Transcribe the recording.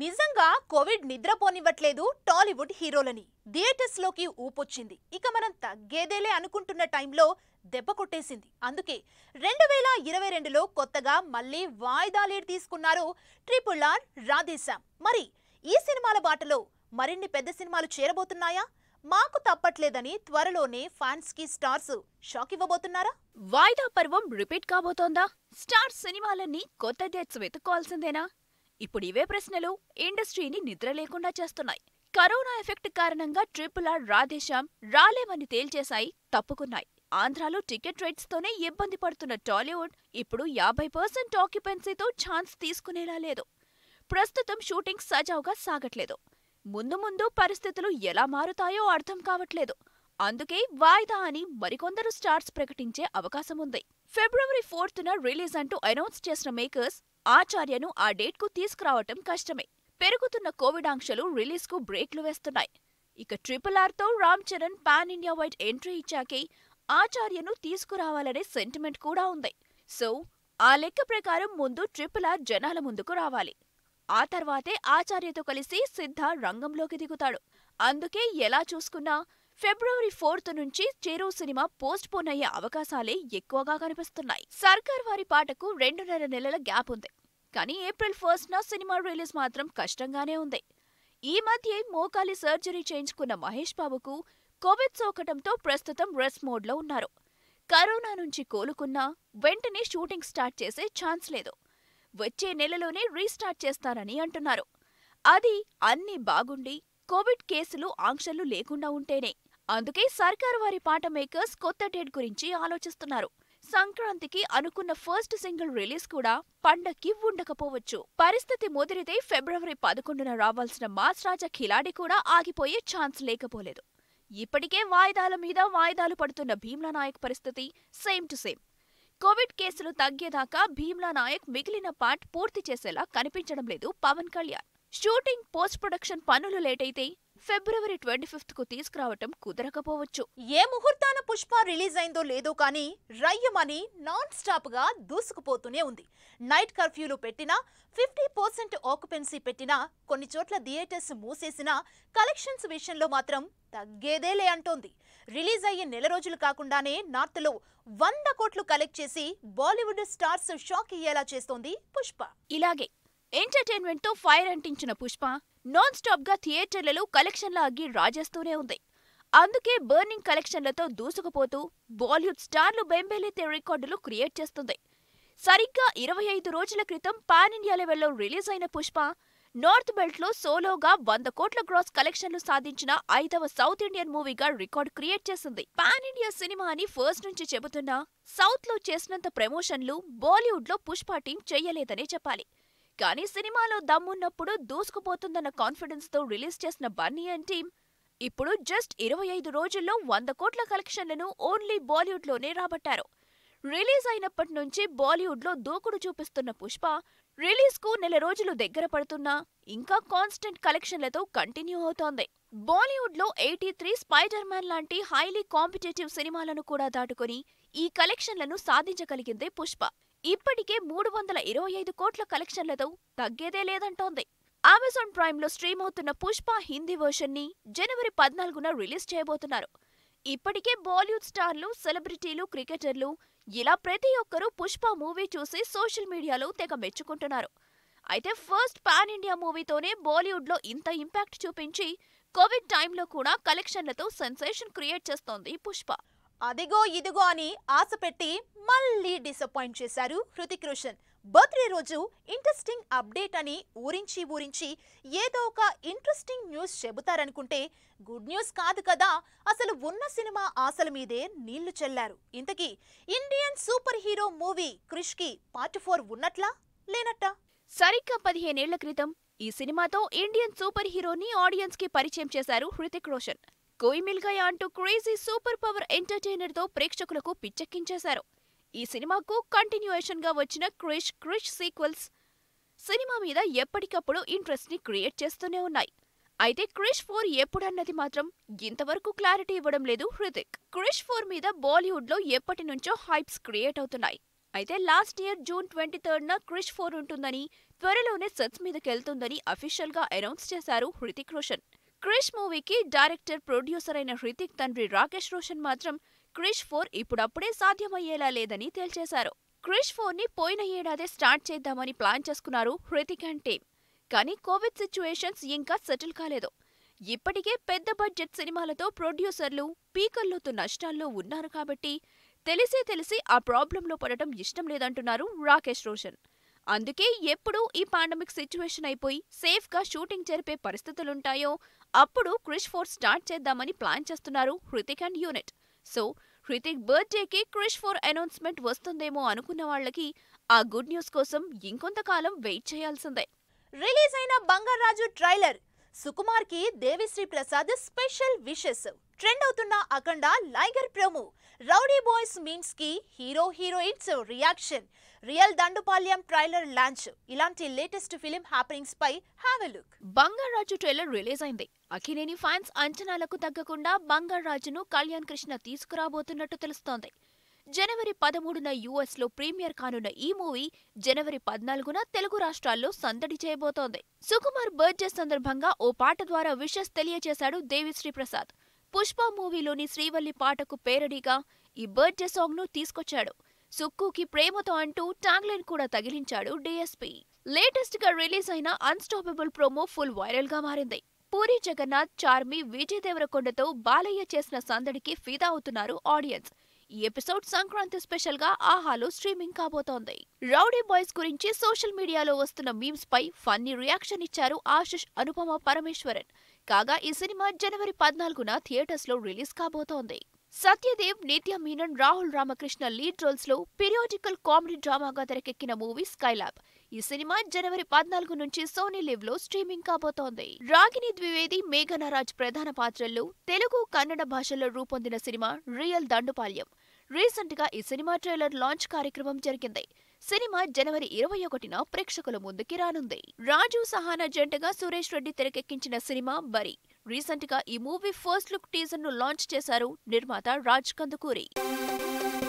నిజంగా కోవిడ్ నిద్రపోనివ్వట్లేదు టాలీవుడ్ హీరోలని. థియేటర్స్ లోకి ఊపొచ్చింది. ఇక మనం తగ్గేదేలే అనుకుంటున్న టైంలో దెబ్బ కొట్టేసింది. అందుకే 2022లో కొత్తగా మళ్ళీ వాయిదా లీడ్ తీసుకున్నారు RRR, రాధేశ్యామ్. మరి ఈ సినిమాల బాటలో మరిన్ని పెద్ద సినిమాలు చేరబోతున్నాయా? మాకు తప్పట్లేదని త్వరలోనే ఫ్యాన్స్ కి స్టార్స్ షాక్ ఇవ్వబోతున్నారా? వాయిదా పర్వం రిపీట్ కాబోతోందా? స్టార్ సినిమాలన్నీ కొత్త డేట్స్ వెతుక్కోవాల్సిందేనా? ఇప్పుడు ఇవే ప్రశ్నలు ఇండస్ట్రీని నిద్ర లేకుండా చేస్తున్నాయి. కరోనా ఎఫెక్ట్ కారణంగా RRR, రాధేశ్యామ్ రాలేమని తేల్చేశాయి, తప్పుకున్నాయి. ఆంధ్రాలో టికెట్ రేట్స్ తోనే ఇబ్బంది పడుతున్న టాలీవుడ్ ఇప్పుడు 50% ఆక్యుపెన్సీతో ఛాన్స్ తీసుకునేలా లేదు. ప్రస్తుతం షూటింగ్ సజావుగా సాగట్లేదు. ముందు ముందు పరిస్థితులు ఎలా మారుతాయో అర్థం కావట్లేదు. అందుకే వాయిదా అని మరికొందరు స్టార్స్ ప్రకటించే అవకాశముంది. ఫిబ్రవరి 4న రిలీజ్ అంటూ అనౌన్స్ చేసిన మేకర్స్ ఆచార్యను ఆ డేట్కు తీసుకురావటం కష్టమే. పెరుగుతున్న కోవిడ్ ఆంక్షలు రిలీజ్కు బ్రేక్లు వేస్తున్నాయి. ఇక RRRతో Ram Charan pan India wide entry ఇచ్చాకే ఆచార్యను తీసుకురావాలనే సెంటిమెంట్ కూడా ఉంది. సో ఆ లెక్క ప్రకారం ముందు RRR జనాల ముందుకు రావాలి. ఆ తర్వాతే ఆచార్యతో కలిసి సిద్ధ రంగంలోకి దిగుతాడు. అందుకే ఎలా చూసుకున్నా ఫిబ్రవరి 4 నుంచి చెరో సినిమా పోస్ట్ పోన్ అయ్యే అవకాశాలే ఎక్కువగా కనిపిస్తున్నాయి. సర్కార్ వారి పాటకు 2.5 నెలల గ్యాప్ ఉంది. కానీ ఏప్రిల్ 1న సినిమా రిలీజ్ మాత్రం కష్టంగానే ఉంది. ఈ మధ్యే మోకాలి సర్జరీ చేయించుకున్న మహేష్ బాబుకు కోవిడ్ సోకటంతో ప్రస్తుతం రెస్ట్ మోడ్లో ఉన్నారు. కరోనా నుంచి కోలుకున్నా వెంటనే షూటింగ్ స్టార్ట్ చేసే ఛాన్స్ లేదు. వచ్చే నెలలోనే రీస్టార్ట్ చేస్తారని అంటున్నారు. అది అన్నీ బాగుండి కోవిడ్ కేసులు ఆంక్షలు లేకుండా ఉంటేనే. అందుకే సర్కార్ వారి పాట మేకర్స్ కొత్త డేట్ గురించి ఆలోచిస్తున్నారు. సంక్రాంతికి అనుకున్న ఫస్ట్ సింగిల్ రిలీజ్ కూడా పండక్కి ఉండకపోవచ్చు. పరిస్థితి ముదిరితే ఫిబ్రవరి 11న రావాల్సిన మాస్ రాజా ఖిలాడి కూడా ఆగిపోయే ఛాన్స్ లేకపోలేదు. ఇప్పటికే వాయిదాల మీద వాయిదాలు పడుతున్న భీమ్లా నాయక్ పరిస్థితి సేమ్ టు సేమ్. కోవిడ్ కేసులు తగ్గేదాకా భీమ్లా నాయక్ మిగిలిన పార్ట్ పూర్తి చేసేలా కనిపించడం లేదు Pawan Kalyan. Shooting, post production పనులు లేటైతే ఫిబ్రవరి 25కు తీసుకురావటం కుదరకపోవచ్చు. ఏ ముహూర్తాన పుష్ప రిలీజ్ అయిందో లేదో కానీ రయ్యమని నాన్ స్టాప్ గా దూసుకుపోతూనే ఉంది. నైట్ కర్ఫ్యూలు పెట్టినా, 50% ఆక్యుపెన్సీ పెట్టినా, కొన్ని చోట్ల థియేటర్స్ మూసేసినా కలెక్షన్స్ విషయంలో మాత్రం తగ్గేదేలే అంటోంది. రిలీజ్ అయ్యే నెల రోజులు కాకుండానే నార్త్ లో 100 కోట్లు కలెక్ట్ చేసి బాలీవుడ్ స్టార్స్ షాక్ ఇయ్యేలా చేస్తోంది పుష్ప. ఇలాగే ఎంటర్టైన్మెంట్ తో ఫైర్ అంటించిన పుష్ప నాన్ స్టాప్ గా థియేటర్లలో కలెక్షన్ల అగ్గి రాజేస్తూనే ఉంది. అందుకే బర్నింగ్ కలెక్షన్లతో దూసుకుపోతూ బాలీవుడ్ స్టార్లు బెంబేలెత్తే రికార్డులు క్రియేట్ చేస్తుంది. సరిగ్గా 25 రోజుల క్రితం పాన్ ఇండియా లెవెల్లో రిలీజ్ అయిన పుష్ప నార్త్ బెల్ట్ లో సోలోగా 100 కోట్ల గ్రాస్ కలెక్షన్లు సాధించిన 5వ సౌత్ ఇండియన్ మూవీగా రికార్డు క్రియేట్ చేసింది. పాన్ ఇండియా సినిమా అని ఫస్ట్ నుంచి చెబుతున్నా సౌత్ లో చేసినంత ప్రమోషన్లు బాలీవుడ్ లో పుష్ప టీం చెయ్యలేదనే చెప్పాలి. కానీ సినిమాలో దమ్మున్నప్పుడు దూసుకుపోతుందన్న కాన్ఫిడెన్స్ తో రిలీజ్ చేసిన బన్నీ అండ్ టీం ఇప్పుడు జస్ట్ 25 రోజుల్లో 100 కోట్ల కలెక్షన్లను ఓన్లీ బాలీవుడ్ లోనే రాబట్టారు. రిలీజ్ అయినప్పటి నుంచి బాలీవుడ్ లో దూకుడు చూపిస్తున్న పుష్ప రిలీజ్ కు నెల రోజులు దగ్గర పడుతున్నా ఇంకా కాన్స్టెంట్ కలెక్షన్లతో కంటిన్యూ అవుతోంది. బాలీవుడ్ లో 83, స్పైడర్ మ్యాన్ లాంటి హైలీ కాంపిటేటివ్ సినిమాలను కూడా దాటుకుని ఈ కలెక్షన్లను సాధించగలిగిందే పుష్ప. ఇప్పటికే 325 కోట్ల కలెక్షన్లతో తగ్గేదే లేదంటోంది. అమెజాన్ ప్రైమ్ లో స్ట్రీమ్ అవుతున్న పుష్ప హిందీ వర్షన్ ని జనవరి 14న రిలీజ్ చేయబోతున్నారు. ఇప్పటికే బాలీవుడ్ స్టార్లు, సెలబ్రిటీలు, క్రికెటర్లు ఇలా ప్రతి ఒక్కరూ పుష్ప మూవీ చూసి సోషల్ మీడియాలో తెగ మెచ్చుకుంటున్నారు. అయితే ఫస్ట్ పాన్ ఇండియా మూవీతోనే బాలీవుడ్ లో ఇంత ఇంపాక్ట్ చూపించి కోవిడ్ టైంలో కూడా కలెక్షన్లతో సెన్సేషన్ క్రియేట్ చేస్తోంది పుష్ప. అదిగో ఇదిగో అని ఆశ పెట్టి మళ్ళీ డిసప్పాయింట్ చేశారు హృతిక్ రోషన్. బర్త్డే రోజు ఇంట్రెస్టింగ్ అప్డేట్ అని ఊరించి ఏదో ఒక ఇంట్రెస్టింగ్ న్యూస్ చెబుతారనుకుంటే గుడ్ న్యూస్ కాదు కదా. అసలు ఉన్న సినిమా ఆశల మీదే నీళ్లు చల్లారు. ఇంతకీ Indian superhero movie Krrish కి పార్ట్ 4 ఉన్నట్లా లేనట్టా? సరిగ్గా 15 ఏళ్ల క్రితం ఈ సినిమాతో ఇండియన్ సూపర్ హీరోని ఆడియన్స్ కి పరిచయం చేశారు హృతిక్ రోషన్. కోయి మిల్ గయా అంటూ క్రేజీ సూపర్ పవర్ ఎంటర్టైనర్ తో ప్రేక్షకులకు పిచ్చెక్కించేశారు. ఈ సినిమాకు కంటిన్యూయేషన్ గా వచ్చిన క్రిష్ సీక్వెల్స్ సినిమా మీద ఎప్పటికప్పుడు ఇంట్రెస్ట్ ని క్రియేట్ చేస్తూనే ఉన్నాయి. అయితే క్రిష్ 4 ఎప్పుడన్నది మాత్రం ఇంతవరకు క్లారిటీ ఇవ్వడం లేదు హృతిక్. క్రిష్ 4 మీద బాలీవుడ్ లో ఎప్పటి నుంచో హైప్స్ క్రియేట్ అవుతున్నాయి. అయితే లాస్ట్ ఇయర్ జూన్ 23న క్రిష్ 4 ఉంటుందని, త్వరలోనే సెట్స్ మీదకెళ్తుందని అఫీషియల్ గా అనౌన్స్ చేశారు హృతిక్ రోషన్. క్రిష్ మూవీకి డైరెక్టర్, ప్రొడ్యూసర్ అయిన హృతిక్ తండ్రి రాకేష్ రోషన్ మాత్రం క్రిష్ 4 ఇప్పుడప్పుడే సాధ్యమయ్యేలా లేదని తేల్చేశారు. క్రిష్ 4ని పోయిన ఏడాదే స్టార్ట్ చేద్దామని ప్లాన్ చేసుకున్నారు హృతిక్ అండ్ టీమ్. కానీ కోవిడ్ సిచ్యువేషన్స్ ఇంకా సెటిల్ కాలేదు. ఇప్పటికే పెద్ద బడ్జెట్ సినిమాలతో ప్రొడ్యూసర్లు పీకల్లోతు నష్టాల్లో ఉన్నారు కాబట్టి తెలిసి ఆ ప్రాబ్లంలో పడటం ఇష్టం లేదంటున్నారు రాకేష్ రోషన్. అందుకే ఎప్పుడు ఈ పాండమిక్ సిచ్యువేషన్ అయిపోయి సేఫ్ గా షూటింగ్ జరిపే పరిస్థితులుంటాయో అప్పుడు క్రిష్ 4 స్టార్ట్ చేద్దామని ప్లాన్ చేస్తున్నారు Hrithik and unit. So Hrithik బర్త్డేకి క్రిష్ 4 అనౌన్స్మెంట్ వస్తుందేమో అనుకున్న వాళ్లకి ఆ గుడ్ న్యూస్ కోసం ఇంకొంతకాలం వెయిట్ చేయాల్సిందే. రిలీజ్ అయిన బంగారాజు ట్రైలర్, సుకుమార్ కి Devi Sri Prasad special wishes, trend అవుతున్న Akhanda Liger promo, rowdy boys memes కి hero heroines reaction, real Dandupalyam trailer launch, ఇలాంటి లేటెస్ట్ ఫిలిం హ్యాపెనింగ్స్ పై have a look. Bangarraju trailer release అయింది. అక్కినేని ఫ్యాన్స్ అంచనాలకు తగ్గకుండా బంగారాజును కళ్యాణ్ కృష్ణ తీసుకురాబోతున్నట్టు తెలుస్తోంది. జనవరి 13న యుఎస్ లో ప్రీమియర్ కానున్న ఈ మూవీ జనవరి 14న తెలుగు రాష్ట్రాల్లో సందడి చేయబోతోంది. సుకుమార్ బర్త్డే సందర్భంగా ఓ పాట ద్వారా విషెస్ తెలియజేశాడు దేవిశ్రీ ప్రసాద్. పుష్ప మూవీలోని శ్రీవల్లి పాటకు పేరడీగా ఈ బర్త్డే సాంగ్ ను తీసుకొచ్చాడు. సుక్కుకి ప్రేమతో అంటూ ట్యాగ్లైన్ కూడా తగిలించాడు డీఎస్పీ. లేటెస్ట్ గా రిలీజ్ అయిన అన్స్టాపబుల్ ప్రోమో ఫుల్ వైరల్ గా మారింది. పూరి జగన్నాథ్, చార్మి, విజయ్ దేవరకొండతో బాలయ్య చేసిన సందడికి ఫిదా అవుతున్నారు ఆడియన్స్. ఈ ఎపిసోడ్ సంక్రాంతి స్పెషల్ గా ఆహాలో స్ట్రీమింగ్ కాబోతోంది. రౌడీ బాయ్స్ గురించి సోషల్ మీడియాలో వస్తున్న మీమ్స్ పై ఫన్నీ రియాక్షన్ ఇచ్చారు ఆశిష్, అనుపమ పరమేశ్వరన్. కాగా ఈ సినిమా జనవరి 14న థియేటర్స్ లో రిలీజ్ కాబోతోంది. సత్యదేవ్, నిత్య మీనన్, రాహుల్ రామకృష్ణ లీడ్ రోల్స్ లో పీరియాడికల్ కామెడీ డ్రామాగా తెరకెక్కిన మూవీ స్కైలాబ్. ఈ సినిమా జనవరి 14 నుంచి సోనీ లివ్ లో స్ట్రీమింగ్ కాబోతోంది. రాగిణి ద్వివేది, మేఘనారాజ్ ప్రధాన పాత్రల్లో తెలుగు, కన్నడ భాషల్లో రూపొందిన సినిమా రియల్ దండుపాల్యం. రీసెంట్ గా ఈ సినిమా ట్రైలర్ లాంచ్ కార్యక్రమం జరిగింది. సినిమా జనవరి 21న ప్రేక్షకుల ముందుకి రానుంది. రాజు సహానా జంటగా సురేష్ రెడ్డి తెరకెక్కించిన సినిమా బరి. రీసెంట్ గా ఈ మూవీ ఫస్ట్ లుక్ టీజర్ ను లాంచ్ చేశారు నిర్మాత రాజ్ కందుకూరి.